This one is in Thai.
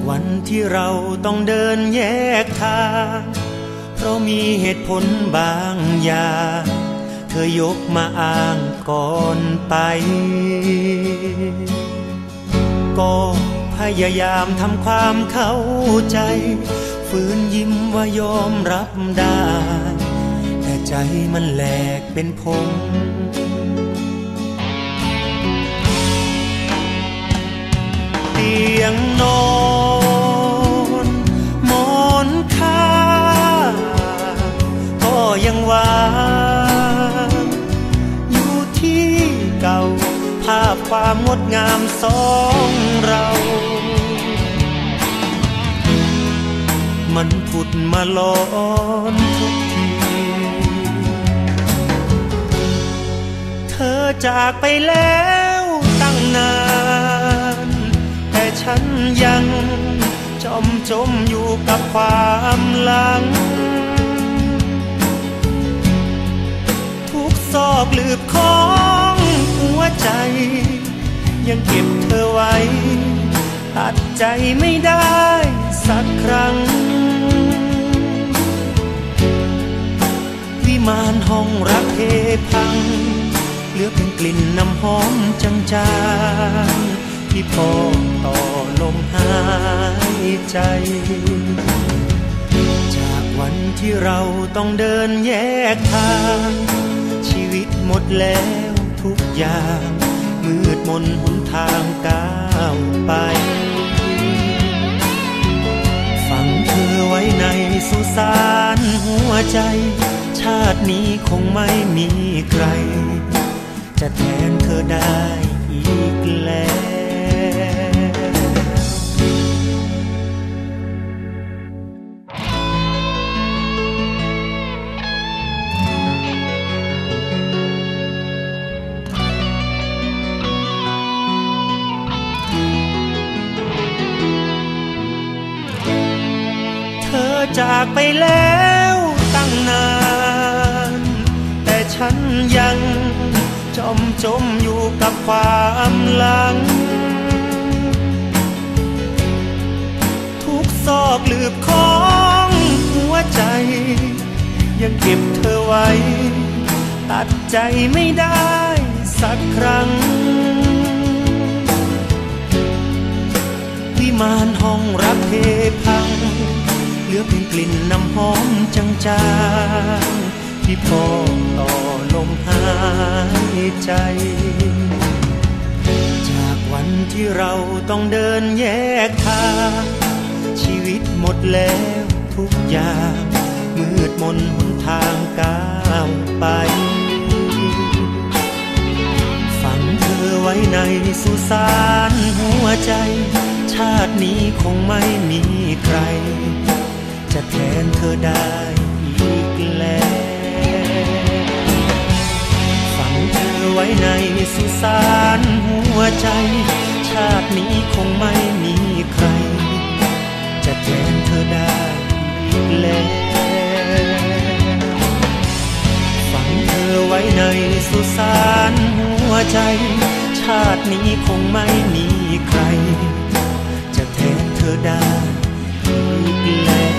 วันที่เราต้องเดินแยกทางเพราะมีเหตุผลบางอย่างเธอยกมาอ้างก่อนไปก็พยายามทำความเข้าใจฝืนยิ้มว่ายอมรับได้แต่ใจมันแหลกเป็นผงเตียงนอนหมอนข้างก็ยังว่างอยู่ที่เก่าภาพความงดงามสองเรามันผุดมาล้อนทุกทีเธอจากไปแล้วตั้งนานแต่ฉันยังจมอยู่กับความหลังทุกซอกหลืบของหัวใจยังเก็บเธอไว้ตัดใจไม่ได้สักครั้งวิมานห้องรักเทพังเหลือเป็นกลิ่นน้ำหอมจางๆที่พอต่อลมหายใจจากวันที่เราต้องเดินแยกทางชีวิตหมดแล้วทุกอย่างมืดมนหนทางก้าวไปฝังเธอไว้ในสุสานหัวใจชาตินี้คงไม่มีใครจะแทนเธอได้อีกแล้วจากไปแล้วตั้งนานแต่ฉันยังจมอยู่กับความหลังทุกซอกหลืบของหัวใจยังเก็บเธอไว้ตัดใจไม่ได้สักครั้งวิมานห้องรักเทพังเหลือเป็นกลิ่นน้ำหอมจางๆที่พอต่อลมหายใจจากวันที่เราต้องเดินแยกทางชีวิตหมดแล้วทุกอย่างมืดมนหนทางก้าวไปฝังเธอไว้ในสุสานหัวใจชาตินี้คงไม่มีใครจะแทนเธอได้อีกแล้วฝังเธอไว้ในสุสานหัวใจชาตินี้คงไม่มีใครจะแทนเธอได้อีกแล้วฝังเธอไว้ในสุสานหัวใจชาตินี้คงไม่มีใครจะแทนเธอได้อีกแล้ว